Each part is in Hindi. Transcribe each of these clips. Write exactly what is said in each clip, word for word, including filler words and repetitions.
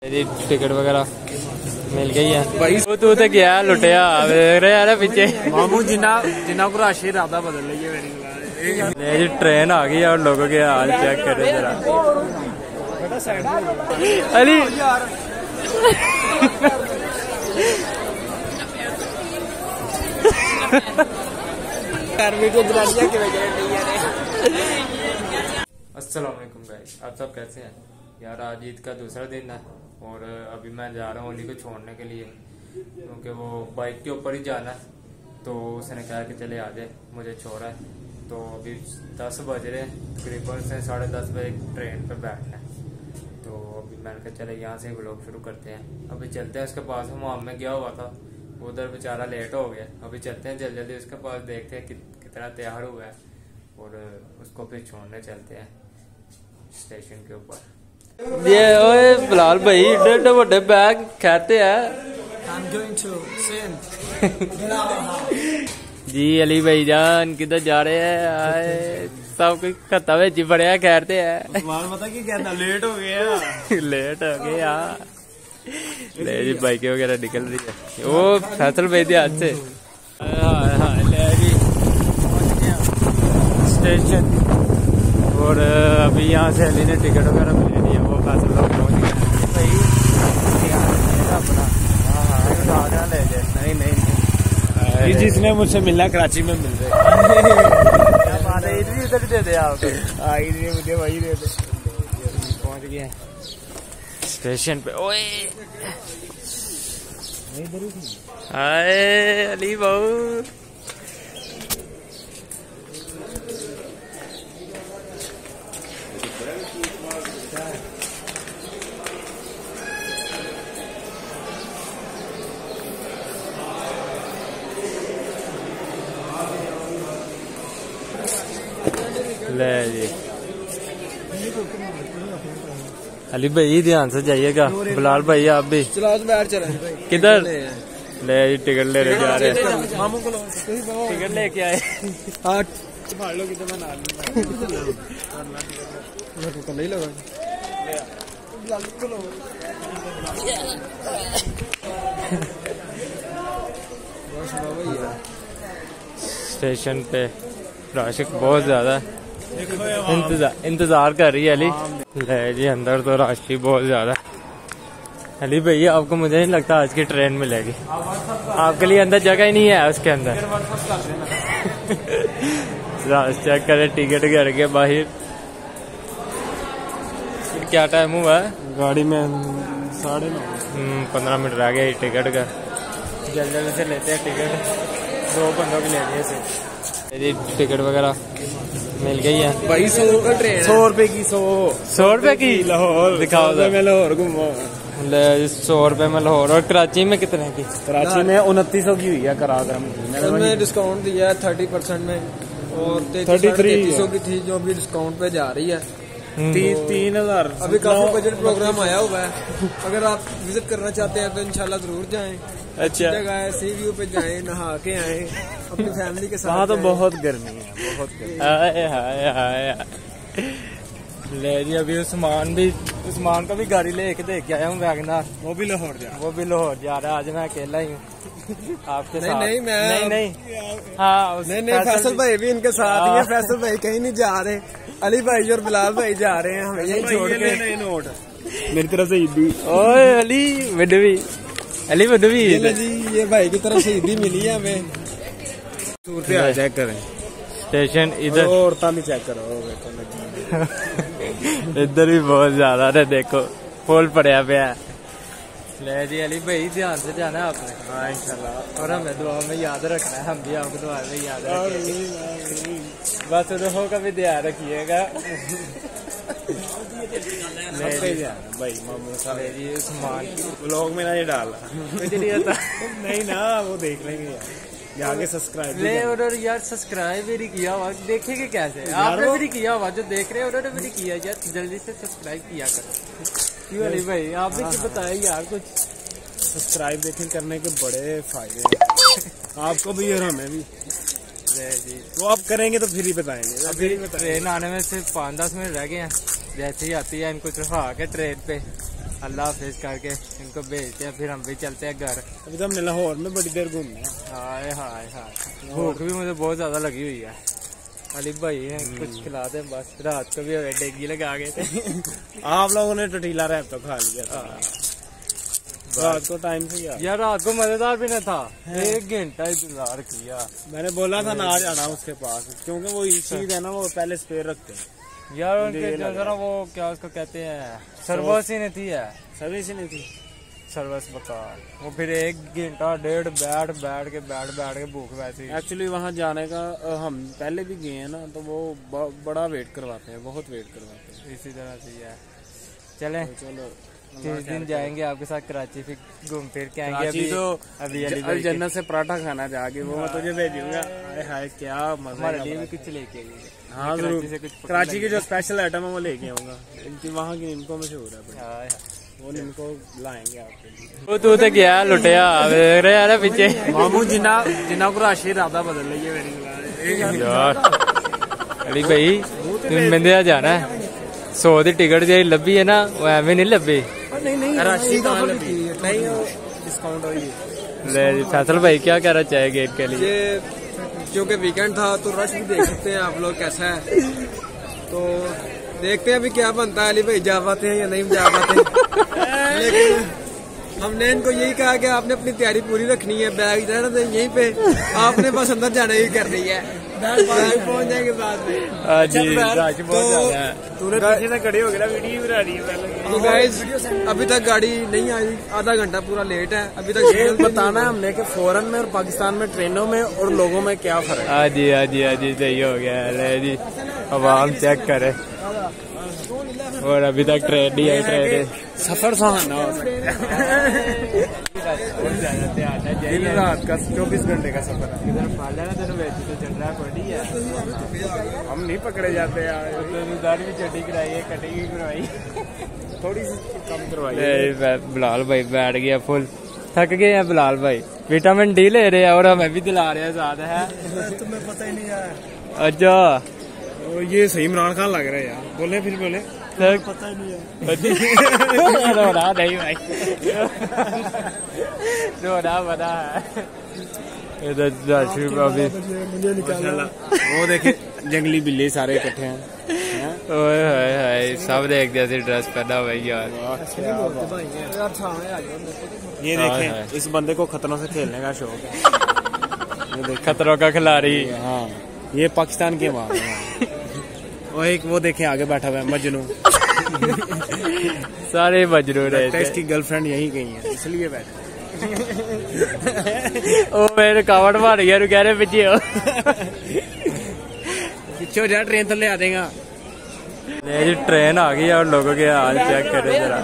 टिकट वगैरह मिल गई है भाई। तू तो गया लुटिया यार पीछे मामू जिन्ना जिन्ना को राशि इरादा बदल लीजिए मेरी ट्रेन आ गई और लोगों के हाल चेक करे जरा। अली अस्सलाम वालेकुम गाइस, आप सब कैसे हैं यार। आज ईद का दूसरा दिन है और अभी मैं जा रहा हूँ ओली को छोड़ने के लिए, क्योंकि वो बाइक के ऊपर ही जाना है। तो उसने कहा कि चले आ जाए, मुझे छोड़ा है। तो अभी दस बज रहे तकरीबन से साढ़े दस बजे ट्रेन पे बैठना है। तो अभी मैंने कहा चले यहाँ से व्लॉग शुरू करते हैं। अभी चलते हैं उसके पास, वहाँ में गया हुआ था, उधर बेचारा लेट हो गया। अभी चलते हैं जल्दी जल्दी उसके पास, देखते हैं कि, कितना तैयार हुआ है और उसको फिर छोड़ने चलते हैं स्टेशन के ऊपर। ये ओए बिलाल भाई एडे बड़े बैग कहते हैं जी। अली भाई जान किधर जा रहे हैं? आए सब कुछ खत्ता में बड़े कहते हैं। पता की कहना लेट हो गया लेट हो गया ले जी। बाइकें वगैरह निकल रही है। वो फैसल भाई थे हाथ से। हाँ हाँ ले जी स्टेशन। और अभी यहाँ से अली ने टिकट वगैरह मिल ली है, वो फैसल लोग पहुँच गए भाई अपना। हाँ हाँ ले जाए। नहीं नहीं नहीं जिसने मुझसे मिलना कराची में मिल रहे ईद भी उधर दे दे आप। ईद भी मुझे वही दे दे। पहुँच गए स्टेशन पे। ओए हाय अली बहू। ले जी अली भाई ध्यान से जाइएगा। बिलाल भाई आप भी किधर ले जी टिकट ले रहे जा रहे हैं। टिकट लेके आए नहीं लगा स्टेशन पे रश बहुत ज्यादा इंतजार इंतजार कर रही है अली। ले जी अंदर तो रश ही बहुत ज्यादा। अली भैया आपको मुझे नहीं लगता आज की ट्रेन मिलेगी, आपके लिए अंदर जगह ही नहीं है उसके अंदर। रश चेक करे टिकट घर के बाहर। क्या टाइम हुआ है गाड़ी में? साढ़े नौ पंद्रह मिनट रह गए टिकट का। जल्दी जल्दी से लेते हैं टिकट, दो बंदों की लेनी है से। टिकट वगैरह मिल गई है भाई। सौ का ट्रेन सौ रुपए की सौ सौ रुपए की लाहौर दिखाओ। मैं लाहौर घूमा सौ रुपए में लाहौर। और कराची में कितने की? कराची में उनतीस सौ की हुई है कराकर। मैंने डिस्काउंट दिया है थर्टी परसेंट में और थर्टी थ्री सौ की थी जो भी डिस्काउंट पे जा रही है। तीन हजार अभी काफी बजट प्रोग्राम आया हुआ है। अगर आप विजिट करना चाहते हैं तो इंशाल्लाह जरूर जाएं। अच्छा जगह है, सी व्यू पे जाएं, नहा के आए अपनी फैमिली के साथ। वहाँ तो बहुत गर्मी है, बहुत गर्मी। हाय हाय हाय ले जी अभी उस्मान भी उस्मान का भी गाड़ी लेके देख के आया हूँ वैगनार। वो भी लाहौर जा वो भी लाहौर जा रहा है। आज मैं अकेला ही हूँ आपके साथ। नहीं मैं नहीं नहीं हाँ नहीं नहीं फैसल भाई भी इनके साथ ही है। फैसल भाई कहीं नहीं जा रहे, अली भाई और बिलाल भाई जा रहे हैं हमें यही छोड़ के। नोट मेरी तरफ से ईदी। ओए अली वडवी अली वडवी जी ये भाई की तरफ से ईदी मिली है हमें। चेक करें स्टेशन इधर और भी चेक करो। इधर भी बहुत ज्यादा है, देखो फुल पड़िया पे है। ले जी अली भाई ध्यान से जाना है आपने। हाँ इंशाल्लाह। और हमें दुआ में याद रखना है, हम भी आपको दुआ में याद रखेंगे। बस रोहो का भी ध्यान रखिएगा। भाई मामू जी सामान ब्लॉग में ना ये डाला नहीं ना, वो देख लेंगे यार। आगे सब्सक्राइब ले और यार सब्सक्राइब भी नहीं किया हुआ, देखेंगे कैसे? आपने भी नहीं किया हुआ, जो देख रहे हैं उन्होंने भी नहीं किया यार। जल्दी से सब्सक्राइब किया करो। क्यों अली भाई आप भी बताए यार कुछ। सब्सक्राइब देखें करने के बड़े फायदे हैं आपको भी और हमें भी। जी वो आप करेंगे तो फिर ही बताएंगे। अभी ट्रेन आने में सिर्फ पाँच दस मिनट रह गए हैं। जैसे ही आती है इनको चढ़ा के ट्रेन पे अल्लाह हाफिज करके इनको भेजते हैं, फिर हम भी चलते हैं घर। अभी तो हमने लाहौर में बड़ी देर घूमना है। हाय हाय हाय, भूख भी मुझे बहुत ज्यादा लगी हुई है। अली भाई है कुछ खिलाते हैं बस, रात को भी डेगी लगा गए थे। आप लोगों ने टटीला रैप तो खा लिया था रात को टाइम से यार। यार रात को मजेदार भी न था, एक घंटा इंतजार किया। मैंने बोला था ना जाना उसके पास, क्योंकि वो चीज है ना वो पहले स्पेयर रखते हैं यार उनके जरा वो क्या उसको कहते हैं, सर्विस ही नहीं थी है, सर्विस ही नहीं थी, सर्विस बकार। वो फिर एक घंटा डेढ़ बैठ बैठ के बैठ बैठ के भूख वैसे। एक्चुअली वहाँ जाने का हम पहले भी गए हैं ना, तो वो ब, बड़ा वेट करवाते हैं, बहुत वेट करवाते हैं। इसी तरह से है। चले तो चलो तीस दिन जाएंगे आपके साथ कराची, फिर घूम फिर के आएंगे। अभी तो अभी अल जन्नत से पराठा खाना जाके वो मैं तुझे भेजूंगा। हाय क्या मजा, हमारे लिए भी कुछ लेके आइए। हाँ जरूर, कराची की जो स्पेशल आइटम है वो लेके आऊंगा। इनकी वहाँ की इनको मशहूर है, वो इनको लाएंगे आपके लिए। वो तू तो गया लुटिया देख रहे यार पीछे मामू जिन्ना जिन्ना को राशि इरादा बदल रही है मेरी यार। अली भाई तुम बंदे जाना है, सौ की टिकट जी लभी है ना वो एवं नहीं लभी, राशि कहाँ लगी नहीं डिस्काउंट हुई। ले फैसल भाई क्या कहना चाहे गेट के लिए? क्योंकि वीकेंड था तो रश भी देख सकते हैं आप लोग कैसा है, तो देखते हैं अभी क्या बनता है। अली भाई जा पाते हैं या नहीं जा पाते। लेकिन हमने इनको यही कहा कि आपने अपनी तैयारी पूरी रखनी है, बैग जाना तो यहीं पे आपने बस अंदर जाने की कर रही है, बैग पहुंच जाएंगे बाद में। तूने पीछे से खड़े हो गया, वीडियो बना रही है। तो गाइस अभी तक गाड़ी नहीं आई, आधा घंटा पूरा लेट है अभी तक। ये बताना है हमने कि फॉरेन में और पाकिस्तान में ट्रेनों में और लोगों में क्या फर्क है। हाँ जी हाँ जी हाँ जी सही हो गया। ले जी अब हम चेक करें, और अभी तक ट्रेन नहीं आई। ट्रेन सफर सुहाना हो दिन रात का चौबीस घंटे का सफर है। हम नहीं पकड़े जाते यार, भी चड्डी कराई है, कटिंग करवाई, थोड़ी सी कम करवाई। बिलाल भाई बैठ गया फुल, थक गए हैं बिलाल भाई, विटामिन डी ले रहे हैं और हमें भी दिला रहे हैं साथ है। तुम्हें पता ही नहीं है। अच्छा ये सही इमरान खान लग रहा है यार, बोले फिर बोले पता ही नहीं है। रोना नहीं भाई, रोना बना है। अभी वो देखे जंगली बिल्ली सारे इकट्ठे हैं। ओए सब देखते हैं ड्रेस पहना हुआ यार। ये देखें इस बंदे को खतरों से खेलने का शौक है, ये खतरों का खिलाड़ी। हाँ ये पाकिस्तान के वहाँ वो एक वो देखें आगे बैठा हुआ है मजनू। सारे मजनू रहे, इसकी गर्लफ्रेंड यही गई है इसलिए बैठा। ओ मेरे कावड़ मार गया, कह रहे पीछे हो पीछे हो जा, ट्रेन थले आ देगा। जी ट्रेन आ गई और लोगों के हाल चेक करे जरा।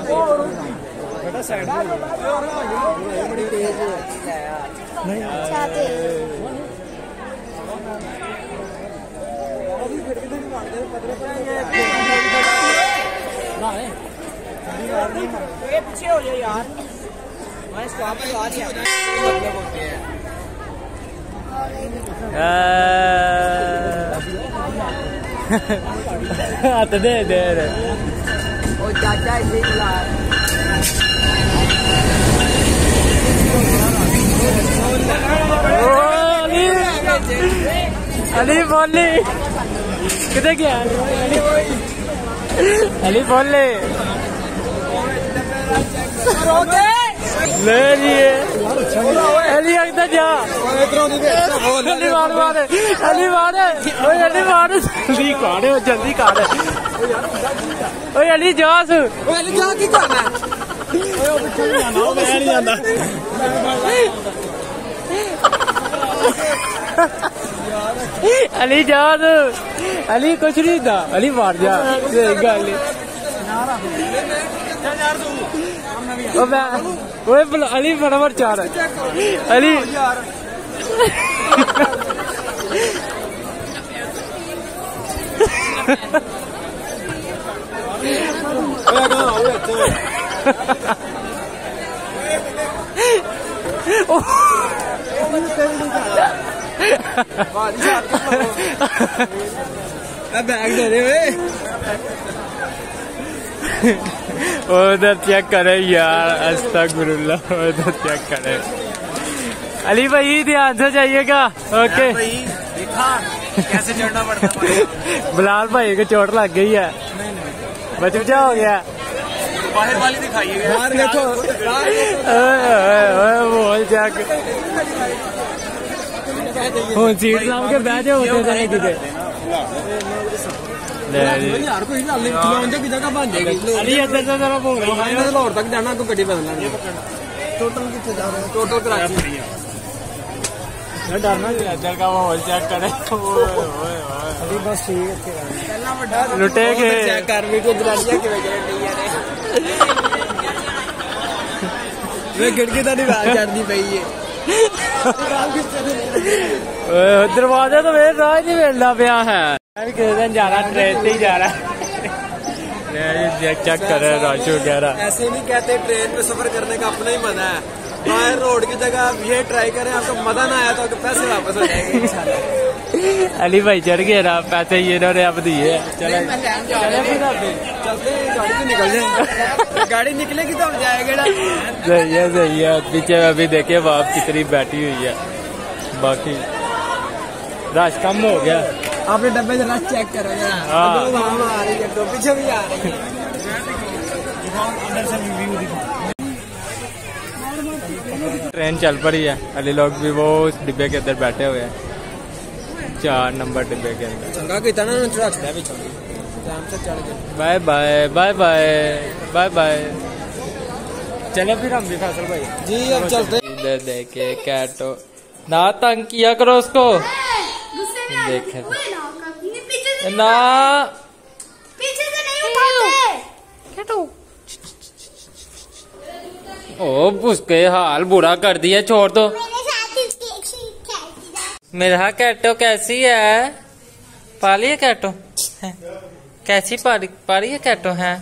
पीछे हो जाए यार, मैं स्टॉप पे आ गया। हाथ दे दे रे ओ चाचा इसे बुला। अली बोली किधर गया? अली बोले ले लिए अली अंदर जा, अली मार मारे, अली मारे, ओए अली मारे, जल्दी काटे, जल्दी काटे, ओए अली जा, ओए अली जा की करना है? मैं नहीं जाना। अली जा, अली कुछ नहीं था, अली मार जा, गल अली फटाफट चार अली बैग दे दे उधर चेक करे यार, अस्तगफुरुल्लाह, उधर चेक करे। अली भाई ध्यान से जाइएगा। ओके देखा कैसे चढ़ना पड़ता है। बिलाल भाई को चोट लग गई है, बच बचा हो गया। बाहर वाली दिखाइएगा। बाहर देखो, बोल चेक हूँ सीट लाम के बह जाओ उधर किते। यार कोई गल नहीं, खिलौने की जगह बन जाएगी। अली इधर से जरा बोल रहा मैं लाहौर तक जाना, को गड्डी बदलना। टोटल कितने जा रहे हैं? टोटल कराची। डरना इधर का माहौल चेक करे। अभी बस ठीक है, लुटे के चेक कर भी को जलालियां किवें करनी यार। वे खिड़की दा दीवार चढ़दी पई है। दरवाजा तो मेरे राह नहीं मिलना पाया है। किसी दिन जा रहा, ट्रेन से ही जा रहा। चेक कर रश वगैरह। ऐसे नहीं कहते, ट्रेन में सफर करने का अपना ही मजा है। बाहर रोड की जगह आप ये ट्राई करें, आपको मजा ना आया तो आपके पैसे वापस हो जाएंगे इंशाल्लाह। अली भाई चढ़ गए ना, पैसे ये इन्होंने अब दिए। चले चलते गाड़ी तो निकल जाएगी। गाड़ी निकलेगी तो हम जाएंगे ना। सही है सही है। पीछे अभी देखिए बाप कितनी बैठी हुई है। बाकी रश कम हो गया। आपने डब्बे से रश चेक करो जरा। हाँ। दो वहाँ आ रही है, दो पीछे भी आ रही है। ट्रेन चल पड़ी है। अली लोग भी वो उस डिब्बे के अंदर बैठे हुए हैं, चार नंबर डिब्बे के अंदर। चंगा कितना ना चढ़ा चढ़ा भी चल टाइम से चढ़ गए। Bye bye bye bye bye bye. चलो फिर हम भी फैसल भाई जी अब चलते। इधर देखे कैटो ना, तंग किया करो उसको। देखे ना पीछे से नहीं उठाते। कैटो ओ उसके हाल बुरा कर दिया, छोड़ दो। मेरा कैटो कैसी है? पाली है कैटो? कैसी पाली पाली है कैटो है?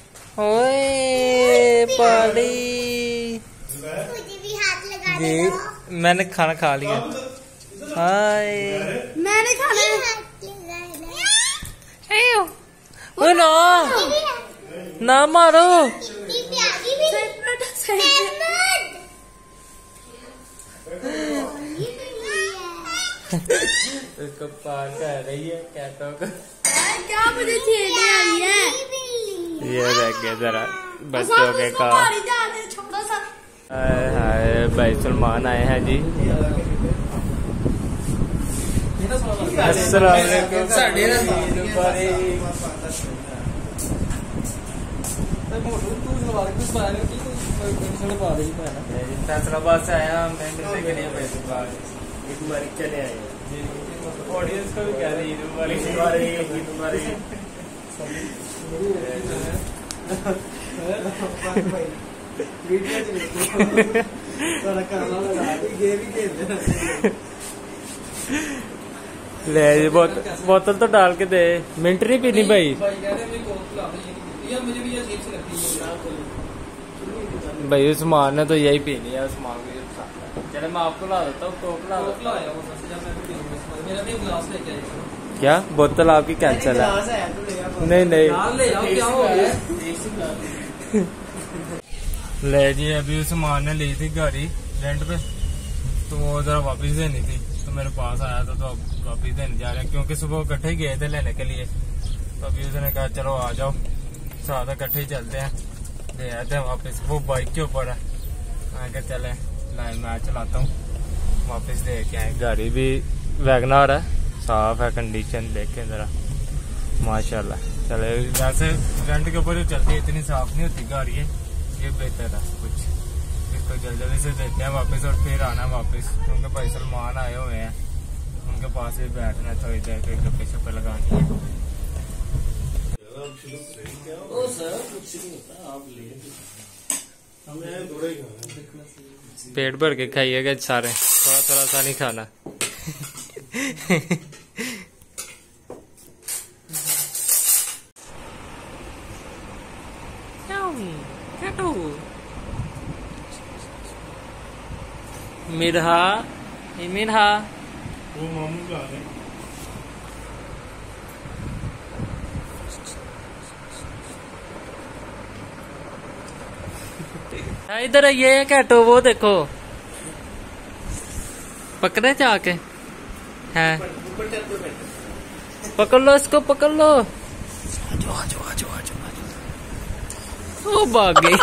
ओए पाली। मुझे भी हाथ लगा ये दो। मैंने खाना खा लिया। हाय मैंने खाना ओ ना ना मारो। उसको पार कर रही है कैटो को। क्या मुझे छेड़ने आई है? ये देख के जरा बच्चों के का। छोटा सा हाय भाई सलमान आए हैं जी। अस्सलाम वालेकुम। फैसलाबाद से आया, मैं मिलने के लिए ईद मुबारक चले आए। ऑडियंस को भी कह रही ईद मुबारक। ईद मुबारक, ईद मुबारक। ले बोतल तो डाल के दे। मिंट नहीं पीनी भाई। भाई उस्मान ने तो यही पीनी है। उस्मान को चले मैं आपको ला देता हूँ। टोप ला देता हूँ। क्या बोतल आपकी कैंसिल है? नहीं नहीं ले जी। अभी उस्मान ने ली थी गाड़ी रेंट पे, तो वो जरा वापिस देनी थी, तो मेरे पास आया था, तो अब वापिस देने जा रहे हैं, क्योंकि सुबह इकट्ठे ही गए थे लेने के लिए। तो अभी उसने कहा चलो आ जाओ साथ इकट्ठे ही चलते हैं, ले आते हैं वापिस। वो बाइक के ऊपर है, आगे चले लाइन मैं चलाता हूँ, वापिस दे के आए। गाड़ी भी वैगनार है, साफ है कंडीशन, देखें जरा माशाल्लाह। चले वैसे रेंट के ऊपर जो चलती है इतनी साफ नहीं होती गाड़ी है, ये बेहतर है कुछ। इसको जल्दी जल्दी से देते हैं वापस और फिर आना वापस, क्योंकि भाई सलमान आए हुए हैं, उनके पास भी बैठना थोड़ी देर, कोई गप्पे शप्पे लगानी है। पेट भर के खाइएगा सारे, थोड़ा थोड़ा सा नहीं खाना। मिरहा मिरहा वो मामू का है। इधर ये है कैटो, वो देखो पकड़े जाके है, पकड़ लो इसको, पकड़ लो। आजो आजो आजो आजो आजो, वो भाग गई।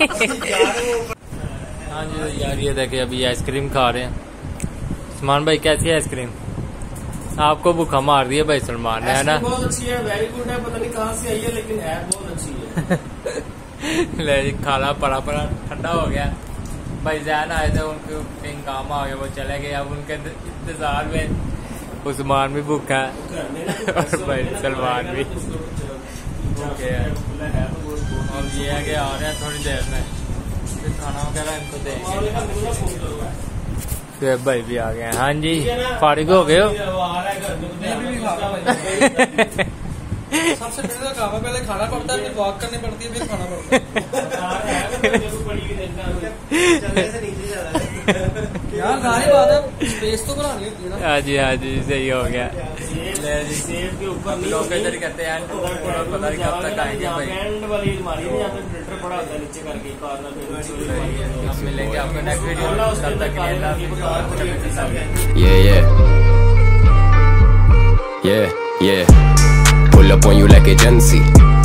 हाँ जी तो यार ये देखे अभी आइसक्रीम खा रहे हैं। सलमान भाई कैसी है आइसक्रीम? आपको भूखा मार दिया भाई सलमान ने, है ना? बहुत अच्छी है, वेरी गुड है, पता नहीं कहाँ से आई है लेकिन है बहुत अच्छी है। ले खाना पड़ा पड़ा ठंडा हो गया। भाई जैन आए थे, उनके कहीं काम आ गया, वो चले गए। अब उनके इंतजार में उस्मान भी भूखा है और भाई सलमान भी भूखे है। अब ये है कि आ रहे हैं थोड़ी देर में, फिर खाना वगैरह इनको देंगे। फिर भाई भी आ गए हैं। हाँ जी फारिग हो गए हो? सबसे पहले खाना पहले खाना पड़ता है, फिर वॉक करनी पड़ती है, फिर खाना पड़ता है। यार सारी बात है, स्पेस तो बनानी होती है ना। हाँ जी हाँ जी सही हो गया। सेब के ऊपर लोग इधर कहते हैं पता नहीं कब तक आएंगे भाई। एंड वाली अलमारी में यहाँ पे प्रिंटर पड़ा होता है नीचे करके कॉर्नर पे। हम मिलेंगे आपको नेक्स्ट वीडियो में, तब तक के लिए Yeah, yeah. Yeah, yeah. Pull up on you like agency.